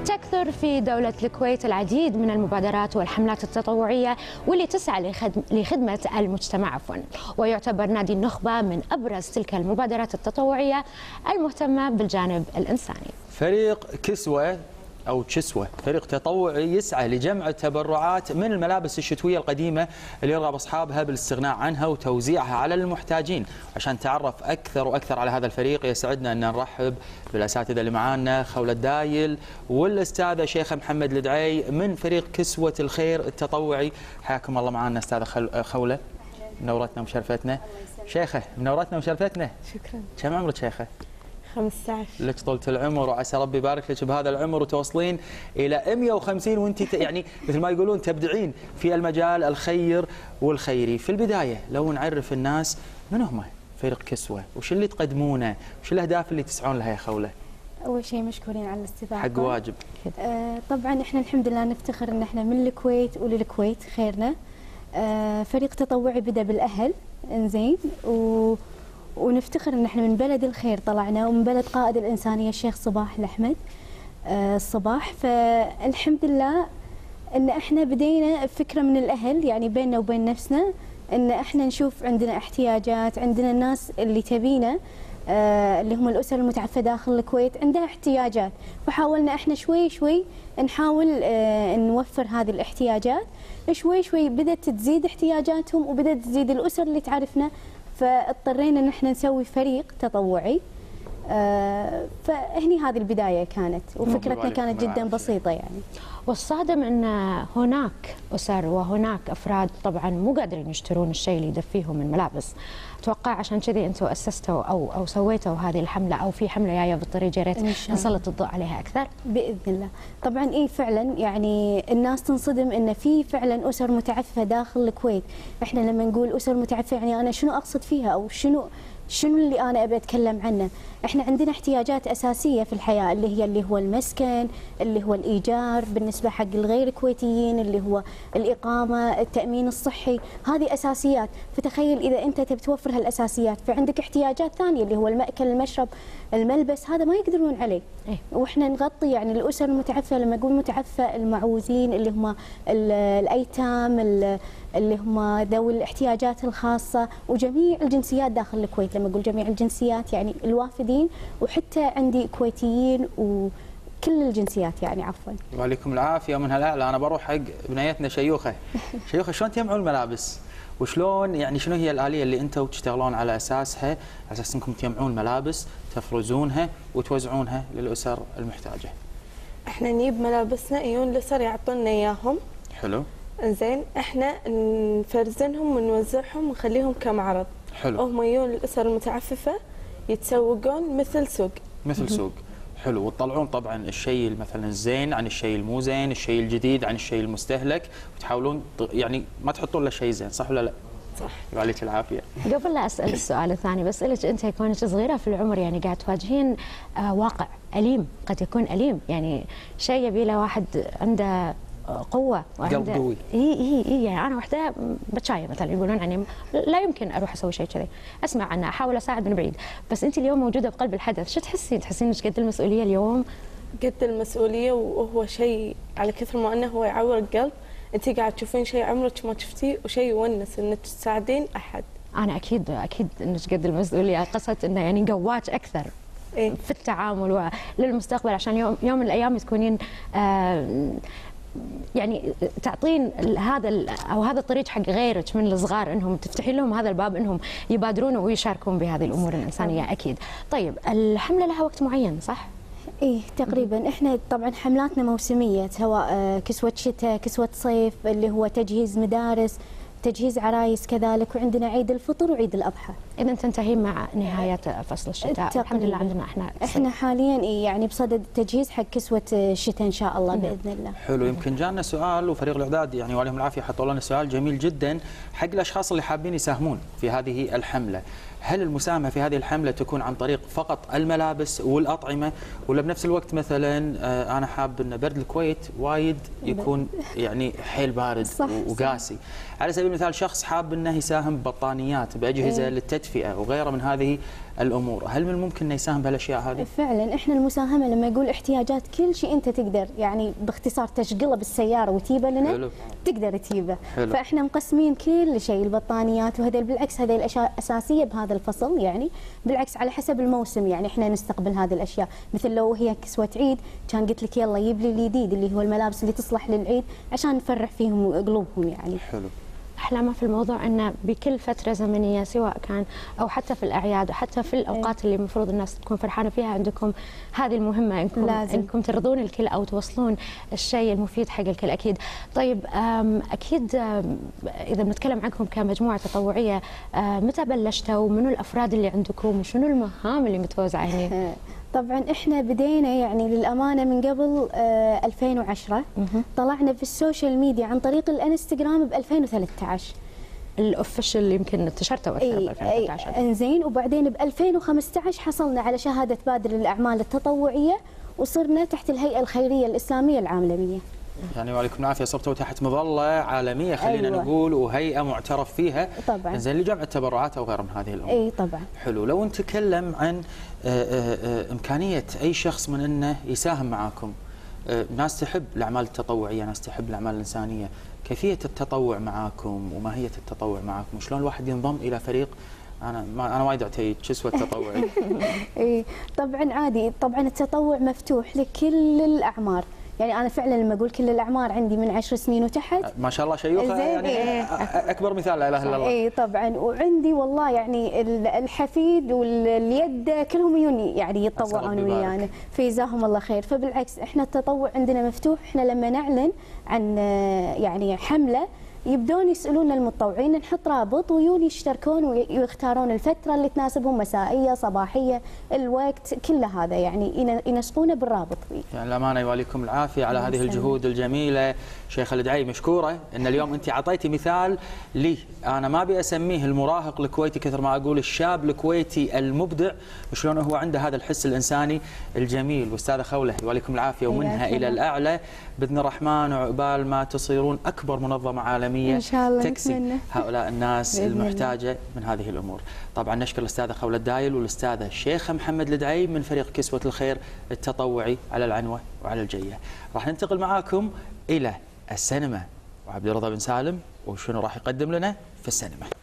تكثر في دولة الكويت العديد من المبادرات والحملات التطوعية واللي تسعى لخدمة المجتمع ويعتبر نادي النخبة من أبرز تلك المبادرات التطوعية المهتمة بالجانب الإنساني. فريق كسوة أو تشسوة فريق تطوعي يسعى لجمع التبرعات من الملابس الشتوية القديمة اللي يرغب أصحابها بالاستغناء عنها وتوزيعها على المحتاجين. عشان تعرف أكثر وأكثر على هذا الفريق يسعدنا أن نرحب بالأساتذة اللي معانا، خولة الدايل والأستاذة شيخة محمد الدعي من فريق كسوة الخير التطوعي. حياكم الله معانا أستاذة خولة، منورتنا ومشرفتنا. شيخة منورتنا ومشرفتنا. شكرا. كم عمرك شيخة؟ 15. لك طولة العمر وعسى ربي يبارك لك بهذا العمر وتوصلين إلى 150 وأنت يعني مثل ما يقولون تبدعين في المجال الخير والخيري. في البداية لو نعرف الناس من هم فريق كسوة، وش اللي تقدمونه، وش الأهداف اللي تسعون لها يا خولة؟ أول شيء مشكورين على الاستضافة. حق واجب. طبعا احنا الحمد لله نفتخر ان احنا من الكويت وللكويت خيرنا. فريق تطوعي بدأ بالأهل، انزين، ونفتخر ان احنا من بلد الخير طلعنا، ومن بلد قائد الإنسانية الشيخ صباح الأحمد الصباح. فالحمد لله ان احنا بدينا فكرة من الأهل، يعني بيننا وبين نفسنا ان احنا نشوف عندنا احتياجات، عندنا الناس اللي تبينا اللي هم الأسر المتعفة داخل الكويت عندها احتياجات، فحاولنا احنا شوي شوي نحاول نوفر هذه الاحتياجات. شوي شوي بدأت تزيد احتياجاتهم وبدأت تزيد الأسر اللي تعرفنا، فاضطرينا ان احنا نسوي فريق تطوعي. فهني هذه البداية كانت، وفكرتنا كانت جدا بسيطة يعني. والصادم ان هناك اسر وهناك افراد طبعا مو قادرين يشترون الشيء اللي يدفيهم من ملابس. اتوقع عشان كذي انتم اسستوا او سويتوا هذه الحمله، او في حمله جايه بالطريق، يا ريت نسلط الضوء عليها اكثر. باذن الله. طبعا فعلا يعني الناس تنصدم ان في فعلا اسر متعففه داخل الكويت. احنا لما نقول اسر متعففه يعني انا شنو اقصد فيها، او شنو اللي انا ابي اتكلم عنه؟ احنا عندنا احتياجات اساسيه في الحياه اللي هو المسكن، اللي هو الايجار بالنسبه حق الغير كويتيين، اللي هو الاقامه، التامين الصحي، هذه اساسيات. فتخيل اذا انت تبي توفر هالاساسيات، فعندك احتياجات ثانيه اللي هو المأكل، المشرب، الملبس، هذا ما يقدرون عليه. واحنا نغطي يعني الاسر المتعفه. لما اقول متعفه، المعوزين اللي هم الايتام، اللي هم ذوي الاحتياجات الخاصه، وجميع الجنسيات داخل الكويت. لما اقول جميع الجنسيات يعني الوافدين، وحتى عندي كويتيين وكل الجنسيات يعني. عفوا. وعليكم العافيه من هالأعلى. انا بروح حق بنيتنا شيوخه. شيوخه شلون تجمعون الملابس؟ وشلون يعني شنو هي الآلية اللي انتم تشتغلون على اساسها، على اساس انكم تجمعون ملابس تفرزونها وتوزعونها للاسر المحتاجه؟ احنا نجيب ملابسنا، يجون الاسر يعطونا اياهم. حلو. زين، احنا نفرزنهم ونوزعهم ونخليهم كمعرض. حلو. هم يجون الاسر المتعففه يتسوقون مثل سوق. مثل سوق. حلو. وتطلعون طبعا الشيء مثلا الزين عن الشيء المو زين، الشيء الجديد عن الشيء المستهلك، وتحاولون يعني ما تحطون له شيء زين، صح ولا لا؟ صح. يعطيك العافيه. قبل لا اسال السؤال الثاني، بسالك انت كونك صغيره في العمر، يعني قاعد تواجهين واقع اليم، قد يكون اليم، يعني شيء يبي له واحد عنده قوه قلب قوي. اي يعني انا وحده بتشاية مثلا يقولون عني لا يمكن اروح اسوي شيء كذي، اسمع عنه، احاول اساعد من بعيد. بس انت اليوم موجوده بقلب الحدث، شو تحسين انك قد المسؤوليه اليوم؟ قد المسؤوليه، وهو شيء على كثر ما انه هو يعور القلب. انت قاعد تشوفين شيء عمرك ما شفتيه، وشيء يونس انك تساعدين احد. انا اكيد انك قد المسؤوليه، قصه انه يعني قواك اكثر في التعامل للمستقبل، عشان يوم من الايام تكونين يعني تعطين هذا الطريق حق غيرك من الصغار، انهم تفتحين لهم هذا الباب انهم يبادرون ويشاركون بهذه الامور الانسانيه. اكيد. طيب الحمله لها وقت معين صح؟ تقريبا. احنا طبعا حملاتنا موسميه، سواء كسوه شتاء، كسوه صيف، اللي هو تجهيز مدارس، تجهيز عرايس كذلك، وعندنا عيد الفطر وعيد الاضحى. اذا تنتهي مع نهايه فصل الشتاء. الحمد لله عندنا احنا حاليا يعني بصدد التجهيز حق كسوه الشتاء ان شاء الله باذن الله. حلو. يمكن جانا سؤال، وفريق الاعداد يعني وعليهم العافيه حطوا لنا سؤال جميل جدا حق الاشخاص اللي حابين يساهمون في هذه الحمله. هل المساهمه في هذه الحمله تكون عن طريق فقط الملابس والاطعمه، ولا بنفس الوقت مثلا انا حاب ان برد الكويت وايد يكون يعني حيل بارد وقاسي، على سبيل المثال شخص حاب انه يساهم ببطانيات، باجهزه للتدفئه وغيرها من هذه الامور، هل من الممكن انه يساهم بهالاشياء هذه؟ فعلا احنا المساهمه لما يقول احتياجات كل شيء انت تقدر، يعني باختصار تشغله بالسياره وتجيبه لنا. حلو. تقدر تجيبه. حلو. فاحنا مقسمين كل شيء، البطانيات وهذا بالعكس هذه الاشياء اساسيه بهذا الفصل، يعني بالعكس على حسب الموسم يعني احنا نستقبل هذه الاشياء، مثل لو هي كسوه عيد كان قلت لك يلا جيب لي الجديد اللي هو الملابس اللي تصلح للعيد عشان نفرح فيهم قلوبهم يعني. حلو. أحلامه في الموضوع أنه بكل فترة زمنية سواء كان أو حتى في الأعياد وحتى في الأوقات اللي المفروض الناس تكون فرحانة فيها عندكم هذه المهمة، إنكم ترضون الكل أو توصلون الشيء المفيد حق الكل أكيد. طيب أكيد إذا بنتكلم عنكم كمجموعة تطوعية، متى بلشتوا ومنو الأفراد اللي عندكم وشنو المهام اللي متوزعة هنا؟ طبعا احنا بدينا يعني للامانه من قبل 2010. طلعنا في السوشيال ميديا عن طريق الانستغرام ب 2013. الاوفيشال يمكن انتشرتوا اكثر ب 2013. انزين، وبعدين ب 2015 حصلنا على شهاده بادر للاعمال التطوعيه وصرنا تحت الهيئه الخيريه الاسلاميه العالميه. يعني وعليكم العافيه صرتوا تحت مظله عالميه خلينا نقول وهيئه معترف فيها طبعا زين لجمع التبرعات او غيرها من هذه الامور. اي طبعا. حلو. لو نتكلم عن امكانيه اي شخص من انه يساهم معاكم، ناس تحب الاعمال التطوعيه، ناس تحب الاعمال الانسانيه، كيفيه التطوع معاكم وماهيه التطوع معاكم وشلون الواحد ينضم الى فريق؟ انا وايد اعتيد كسوه التطوعي. اي طبعا عادي، طبعا التطوع مفتوح لكل الاعمار، يعني انا فعلا لما اقول كل الاعمار عندي من 10 سنين وتحت. ما شاء الله شيوخه يعني اكبر مثال لا اله الا الله. اي طبعا، وعندي والله يعني الحفيد واليد كلهم يوني يعني يتطوعون ويانا فجزاهم الله خير. فبالعكس احنا التطوع عندنا مفتوح، احنا لما نعلن عن يعني حمله يبدون يسالون المتطوعين، نحط رابط ويون يشتركون ويختارون الفتره اللي تناسبهم، مسائيه صباحيه الوقت كل هذا يعني ينسقونه بالرابط. يعني الامانه يواليكم العافيه على هذه الجهود الجميله. شيخ الدعي مشكوره ان اليوم انت اعطيتي مثال لي، انا ما ابي اسميه المراهق الكويتي كثر ما اقول الشاب الكويتي المبدع، وشلون هو عنده هذا الحس الانساني الجميل. واستاذه خوله يواليكم العافيه ومنها الى الاعلى باذن الرحمن، وعقبال ما تصيرون اكبر منظمه عالميه إن شاء الله تكسي نتمنى. هؤلاء الناس المحتاجه من هذه الامور. طبعا نشكر الاستاذه خوله الدايل والاستاذه الشيخه محمد الدعي من فريق كسوه الخير التطوعي على العنوه وعلى الجيه. راح ننتقل معاكم الى السينما وعبد الرضا بن سالم وشنو راح يقدم لنا في السينما.